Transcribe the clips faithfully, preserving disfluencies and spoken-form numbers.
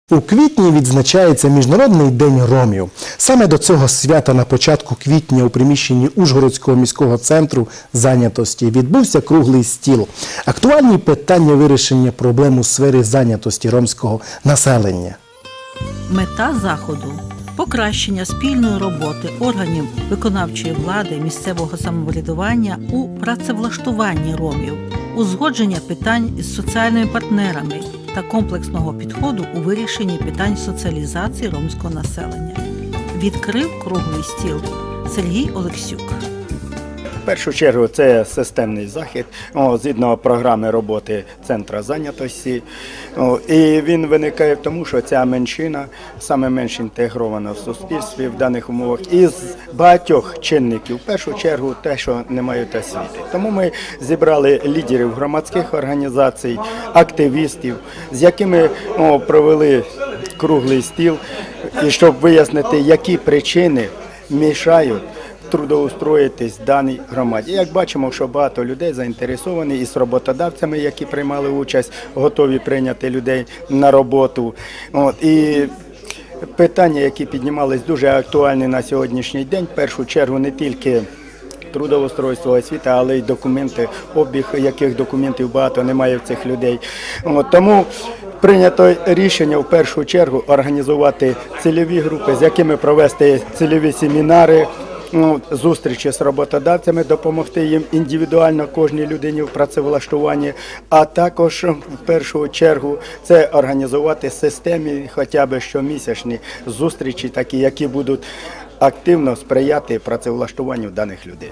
У квітні відзначається Міжнародний день ромів. Саме до цього свята на початку квітня у приміщенні Ужгородського міського центру зайнятості відбувся круглий стіл. Актуальні питання вирішення проблем у сфері зайнятості ромського населення. Мета заходу – покращення спільної роботи органів виконавчої влади, місцевого самоврядування у працевлаштуванні ромів, узгодження питань із соціальними партнерами та комплексного підходу у вирішенні питань соціалізації ромського населення. Відкрив круглий стіл Сергій Олексюк. В першу чергу це системний захід, о, згідно програми роботи Центру зайнятості. О, і він виникає в тому, що ця меншина саме менш інтегрована в суспільстві в даних умовах із багатьох чинників. В першу чергу те, що не мають освіти. Тому ми зібрали лідерів громадських організацій, активістів, з якими о, провели круглий стіл, і щоб вияснити, які причини мішають трудоустроїтись в даній громаді. Як бачимо, що багато людей заінтересовані і з роботодавцями, які приймали участь, готові прийняти людей на роботу. От, і питання, які піднімались, дуже актуальні на сьогоднішній день. В першу чергу не тільки трудоустройство, освіта, але й документи, обіг яких документів багато немає в цих людей. От, тому прийнято рішення в першу чергу організувати цільові групи, з якими провести цільові семінари, ну, зустрічі з роботодавцями, допомогти їм індивідуально кожній людині в працевлаштуванні, а також в першу чергу це організувати системні, хоча б щомісячні зустрічі, такі, які будуть активно сприяти працевлаштуванню даних людей.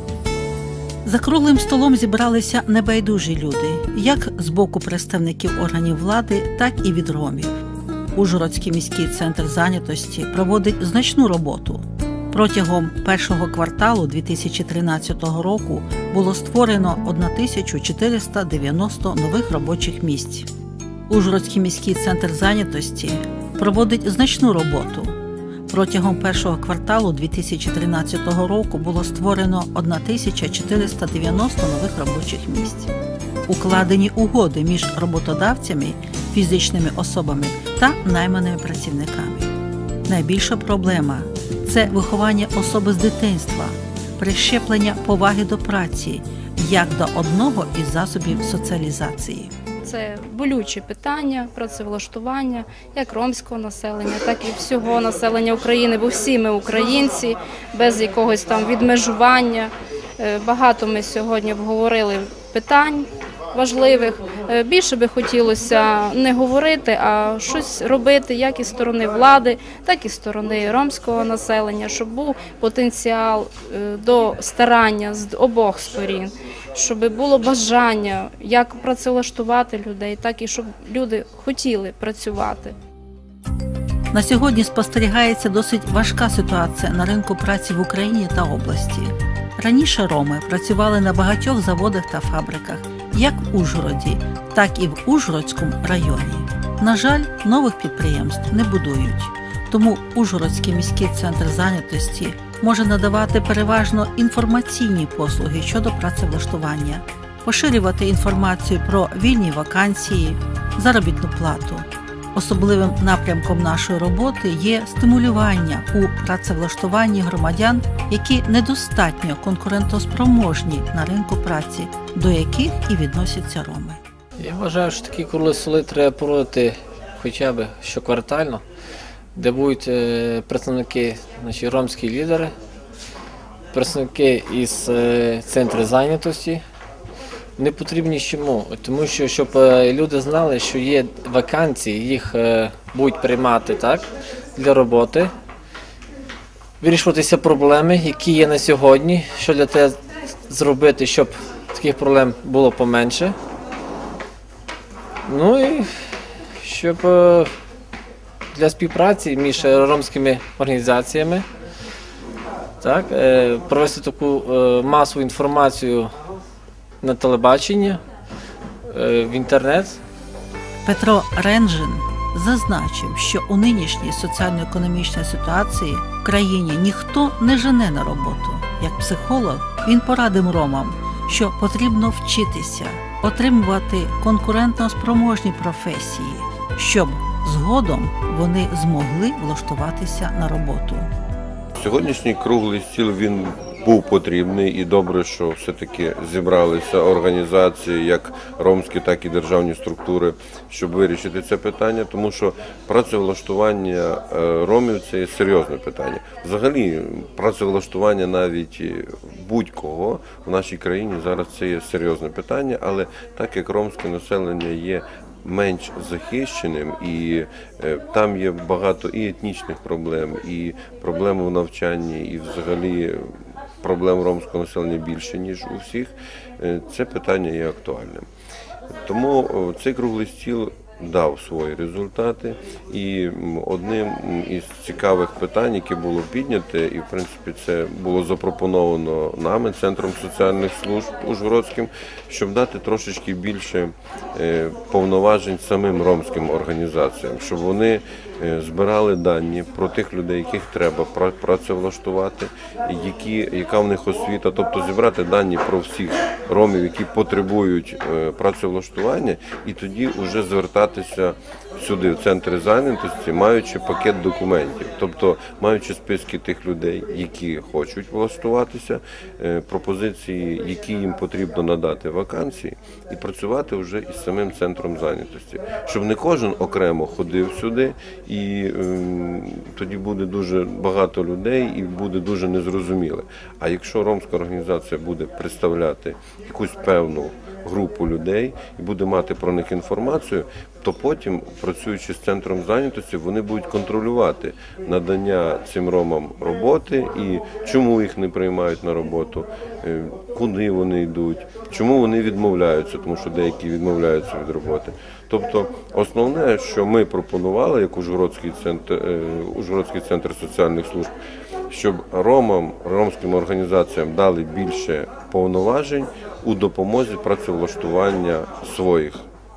За круглим столом зібралися небайдужі люди, як з боку представників органів влади, так і від ромів. Ужгородський міський центр зайнятості проводить значну роботу. Протягом першого кварталу дві тисячі тринадцятого року було створено тисячу чотириста дев'яносто нових робочих місць. Ужгородський міський центр зайнятості проводить значну роботу. Протягом першого кварталу дві тисячі тринадцятого року було створено тисяча чотириста дев'яносто нових робочих місць. Укладені угоди між роботодавцями, фізичними особами та найманими працівниками. Найбільша проблема – це виховання особи з дитинства, прищеплення поваги до праці, як до одного із засобів соціалізації. Це болючі питання працевлаштування як ромського населення, так і всього населення України, бо всі ми українці, без якогось там відмежування. Багато ми сьогодні обговорили питань важливих. Більше би хотілося не говорити, а щось робити як із сторони влади, так і з сторони ромського населення, щоб був потенціал до старання з обох сторін, щоб було бажання як працевлаштувати людей, так і щоб люди хотіли працювати. На сьогодні спостерігається досить важка ситуація на ринку праці в Україні та області. Раніше роми працювали на багатьох заводах та фабриках, як в Ужгороді, так і в Ужгородському районі. На жаль, нових підприємств не будують. Тому Ужгородський міський центр зайнятості може надавати переважно інформаційні послуги щодо працевлаштування, поширювати інформацію про вільні вакансії, заробітну плату. Особливим напрямком нашої роботи є стимулювання у працевлаштуванні громадян, які недостатньо конкурентоспроможні на ринку праці, до яких і відносяться роми. Я вважаю, що такі круглі столи треба проводити хоча б щоквартально, де будуть представники, значить, ромські лідери, представники із центру зайнятості. Не потрібні чому, тому що, щоб люди знали, що є вакансії, їх будуть приймати так, для роботи, вирішуватися проблеми, які є на сьогодні, що для того зробити, щоб таких проблем було поменше. Ну і щоб для співпраці між ромськими організаціями так, провести таку масову інформацію на телебачення, в інтернет. Петро Ренжин зазначив, що у нинішній соціально-економічній ситуації в країні ніхто не жене на роботу. Як психолог, він порадив ромам, що потрібно вчитися, отримувати конкурентно спроможні професії, щоб Згодом вони змогли влаштуватися на роботу. Сьогоднішній круглий стіл, він був потрібний, і добре, що все-таки зібралися організації, як ромські, так і державні структури, щоб вирішити це питання, тому що працевлаштування ромів – це є серйозне питання. Взагалі, працевлаштування навіть будь-кого в нашій країні зараз це є серйозне питання, але так як ромське населення є менш захищеним, і е, там є багато і етнічних проблем, і проблем у навчанні, і взагалі проблем ромського населення більше, ніж у всіх, е, це питання є актуальним. Тому о, цей круглий стіл дав свої результати, і одним із цікавих питань, яке було підняте, і в принципі це було запропоновано нами, Центром соціальних служб Ужгородським, щоб дати трошечки більше повноважень самим ромським організаціям, щоб вони збирали дані про тих людей, яких треба працевлаштувати, які, яка в них освіта, тобто зібрати дані про всіх ромів, які потребують працевлаштування, і тоді вже звертатися сюди, в центри зайнятості, маючи пакет документів, тобто маючи списки тих людей, які хочуть влаштуватися, пропозиції, які їм потрібно надати вакансії, і працювати вже із самим центром зайнятості, щоб не кожен окремо ходив сюди, і е, тоді буде дуже багато людей і буде дуже незрозуміле. А якщо ромська організація буде представляти якусь певну групу людей і буде мати про них інформацію, то потім, працюючи з центром зайнятості, вони будуть контролювати надання цим ромам роботи і чому їх не приймають на роботу, куди вони йдуть, чому вони відмовляються, тому що деякі відмовляються від роботи. Тобто основне, що ми пропонували, як Ужгородський центр, Ужгородський центр соціальних служб, щоб ромам, ромським організаціям дали більше повноважень у допомозі працевлаштування своїх.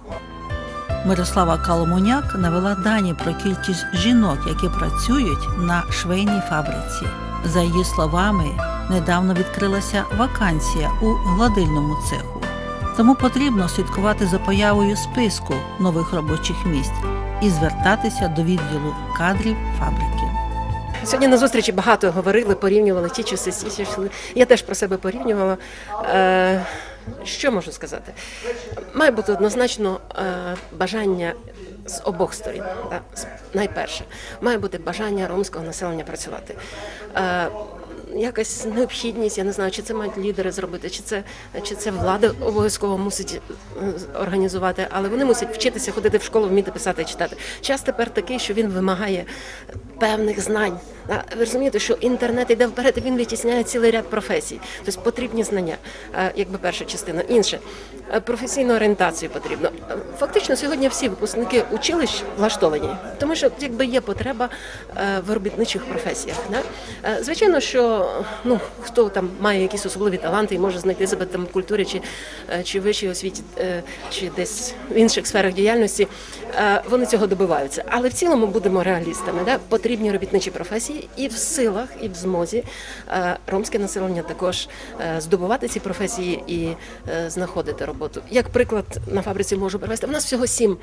Мирослава Коломуняк навела дані про кількість жінок, які працюють на швейній фабриці. За її словами, недавно відкрилася вакансія у гладильному цеху. Тому потрібно слідкувати за появою списку нових робочих місць і звертатися до відділу кадрів фабрики. Сьогодні на зустрічі багато говорили, порівнювали ті часи, ті часи. Я теж про себе порівнювала. Е, що можу сказати? Має бути однозначно е, бажання з обох сторін. Да? Найперше, має бути бажання ромського населення працювати. Е, Якась необхідність, я не знаю, чи це мають лідери зробити, чи це, чи це влада обов'язково мусить організувати, але вони мусять вчитися ходити в школу, вміти писати і читати. Час тепер такий, що він вимагає певних знань. Ви розумієте, що інтернет йде вперед, і він витісняє цілий ряд професій. Тобто потрібні знання, якби перша частина. Інше, професійну орієнтацію потрібно. Фактично сьогодні всі випускники училищ влаштовані, тому що якби є потреба в робітничих професіях. Да? Звичайно, що ну, хто там має якісь особливі таланти і може знайти себе там в культурі чи, чи вищій освіті, чи десь в інших сферах діяльності, вони цього добиваються. Але в цілому будемо реалістами. Да? Потрібні робітничі професії і в силах, і в змозі ромське населення також здобувати ці професії і знаходити роботу. Як приклад на фабриці можу привести, у нас всього сім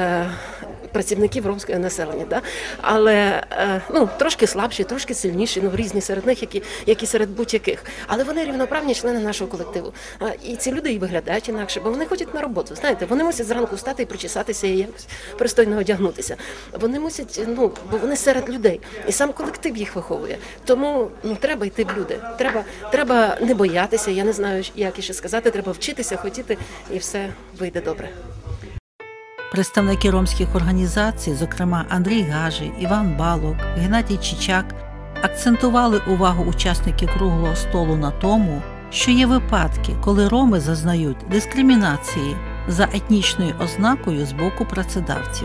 працівників ромського населення, да? Але ну, трошки слабші, трошки сильніші, ну, різні серед них, які, які серед будь-яких. Але вони рівноправні члени нашого колективу. І ці люди і виглядають інакше, бо вони ходять на роботу. Знаєте, вони мусять зранку встати і причесатися і якось пристойно одягнутися. Вони мусять, ну, бо вони серед людей. І сам колектив їх виховує. Тому ну, треба йти в люди. Треба, треба не боятися, я не знаю, як іще сказати, треба вчитися, хотіти, і все вийде добре. Представники ромських організацій, зокрема Андрій Гажий, Іван Балок, Геннадій Чичак, акцентували увагу учасників круглого столу на тому, що є випадки, коли роми зазнають дискримінації за етнічною ознакою з боку працедавців.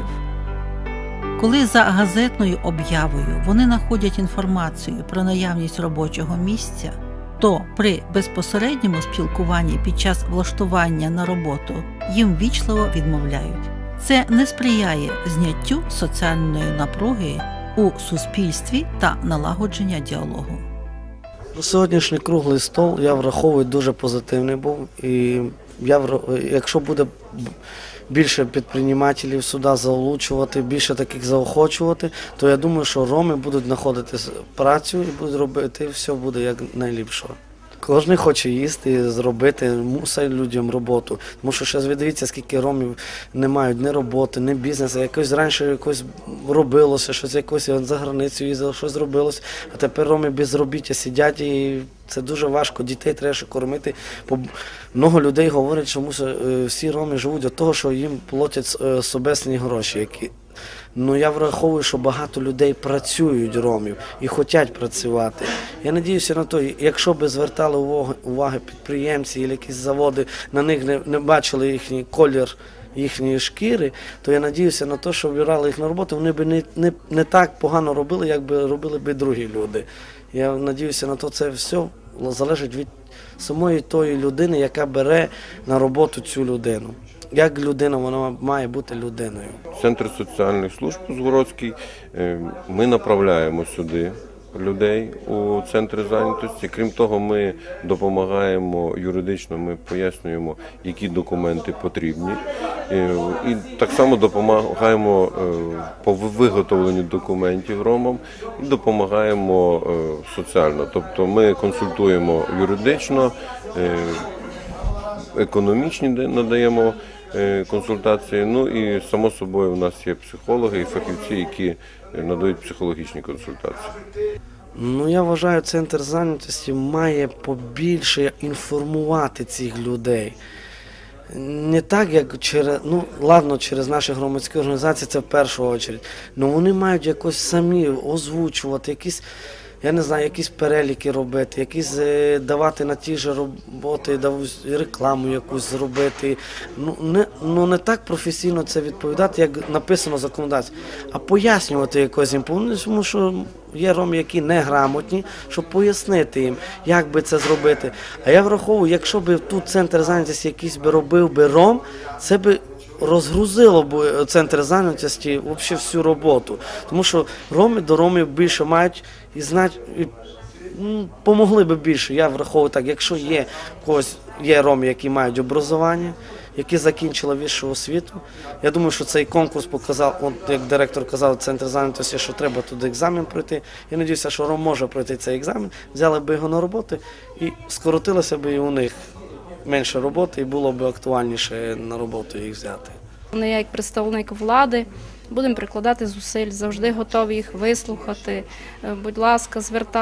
Коли за газетною об'явою вони знаходять інформацію про наявність робочого місця, то при безпосередньому спілкуванні під час влаштування на роботу їм ввічливо відмовляють. Це не сприяє зняттю соціальної напруги у суспільстві та налагодження діалогу. Сьогоднішній круглий стол, я враховую, дуже позитивний був. І я, якщо буде більше підприємців сюди залучувати, більше таких заохочувати, то я думаю, що роми будуть знаходити працю і будуть робити, і все буде як найліпше. Кожен хоче їсти і зробити, мусить людям роботу. Тому що зараз ви дивіться, скільки ромів не мають ні роботи, ні бізнесу. Якось раніше якось робилося, щось якось за границю їздило, щось робилося. А тепер роми безробіття сидять і це дуже важко. Дітей треба ще кормити. Много людей говорять, що всі роми живуть від того, що їм платять собесні гроші. Які Ну, я враховую, що багато людей працюють, ромів, і хочуть працювати. Я сподіваюся на те, якщо б звертали увагу, уваги підприємці або якісь заводи, на них не, не бачили їхній колір їхньої шкіри, то я сподіваюся на те, що вбирали їх на роботу, вони б не, не, не так погано робили, як би робили б другі люди. Я сподіваюся на те, це все залежить від самої тої людини, яка бере на роботу цю людину. Як людина, вона має бути людиною. Центр соціальних служб Ужгородський, ми направляємо сюди людей у центри зайнятості. Крім того, ми допомагаємо юридично, ми пояснюємо, які документи потрібні. І так само допомагаємо по виготовленню документів ромам і допомагаємо соціально. Тобто ми консультуємо юридично, економічні надаємо консультації, ну і само собою у нас є психологи і фахівці, які надають психологічні консультації. Ну, я вважаю, центр зайнятості має побільше інформувати цих людей. Не так, як через, ну, ладно, через наші громадські організації, це в першу чергу, але вони мають якось самі озвучувати, якісь, я не знаю, якісь переліки робити, якісь давати на ті ж роботи, рекламу якусь зробити. Ну не, ну, не так професійно це відповідати, як написано в законодавстві, а пояснювати якось їм, тому що є роми, які неграмотні, щоб пояснити їм, як би це зробити. А я враховую, якщо б тут центр зайнятості якийсь би робив би ром, це би розгрузило б центр зайнятості взагалі всю роботу. Тому що роми до ромів більше мають і знають, і, ну, помогли б більше. Я враховую так, якщо є когось, є роми, які мають образування, які закінчили вищу освіту. Я думаю, що цей конкурс показав, от як директор казав, центр зайнятості, що треба туди екзамен пройти. Я сподіваюся, що ром може пройти цей екзамен, взяли б його на роботу і скоротилося б і у них менше роботи, і було б актуальніше на роботу їх взяти. Ми, як представник влади, будемо прикладати зусиль, завжди готові їх вислухати. Будь ласка,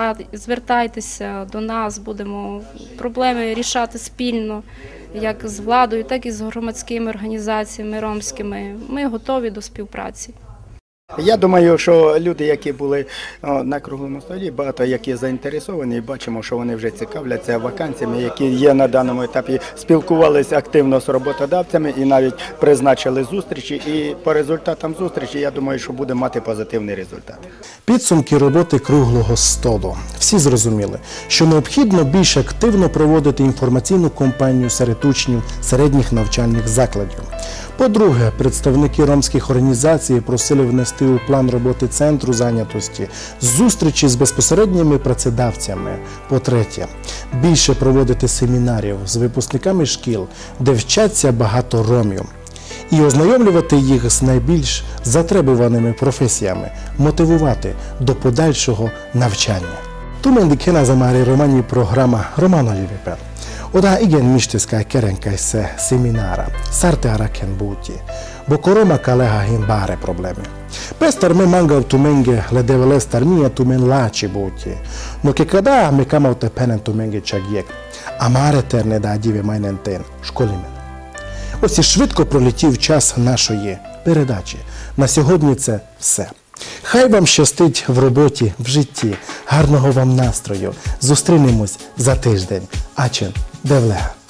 звертайтеся до нас, будемо проблеми рішати спільно, як з владою, так і з громадськими організаціями ромськими. Ми готові до співпраці. Я думаю, що люди, які були на круглому столі, багато які заінтересовані, і бачимо, що вони вже цікавляться вакансіями, які є на даному етапі, спілкувалися активно з роботодавцями і навіть призначили зустрічі. І по результатам зустрічі, я думаю, що буде мати позитивний результат. Підсумки роботи круглого столу. Всі зрозуміли, що необхідно більш активно проводити інформаційну кампанію серед учнів середніх навчальних закладів. По-друге, представники ромських організацій просили внести у план роботи центру зайнятості зустрічі з безпосередніми працедавцями. По-третє, більше проводити семінарів з випускниками шкіл, де вчаться багато ромів. І ознайомлювати їх з найбільш затребуваними професіями, мотивувати до подальшого навчання. Тумен dikena zamari romani programa Romanovi Vipel. Oda igen mistőszkáj kerenkai se szeminára, szarte araken búti, bo koroma kaleha hin báre problemi. Pestar me mangav tumenge ledevelestar nia tumen láči búti, no ke kada me kamav te penen tumenge čagiek, a mare terne da діві майнентен, школімен. Ось і швидко пролетів час нашої передачі. На сьогодні це все. Хай вам щастить в роботі, в житті. Гарного вам настрою. Зустрінемось за тиждень. Ачен Девлега.